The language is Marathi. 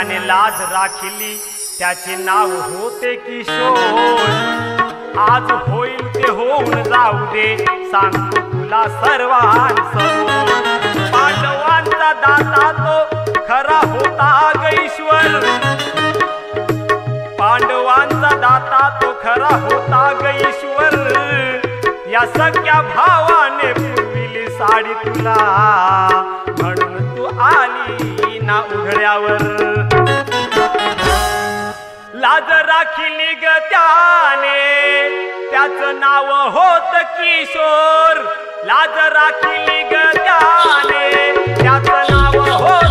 ज्याने लाज राखिली त्याचे नाव होते किशोर। आज होईल ते होऊन जाऊ दे, सांगतो तुला सर्वांसमोर। पांडवांचा दाता तो खरा होता ग ईश्वर, पांडवांचा दाता तो खरा होता ग ईश्वर। या सगळ्या भावाने पुरविली साडी तुला, म्हणून तू आली ना उघड्यावर। लाज राखिली ग त्याने, त्याचं नाव होत किशोर। लाज राखिली ग त्याने, त्याचं नाव होत